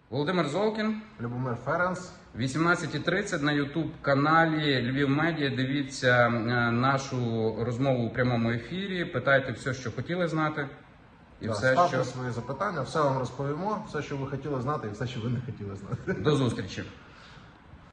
Володимир Золкін. Любомир Ференц. 18:30 на YouTube-каналі Львів Медіа. Дивіться нашу розмову у прямому ефірі. Питайте все, що хотіли знати. І Ставте свої запитання, все вам розповімо, все, що ви хотіли знати, і все, що ви не хотіли знати. До зустрічі.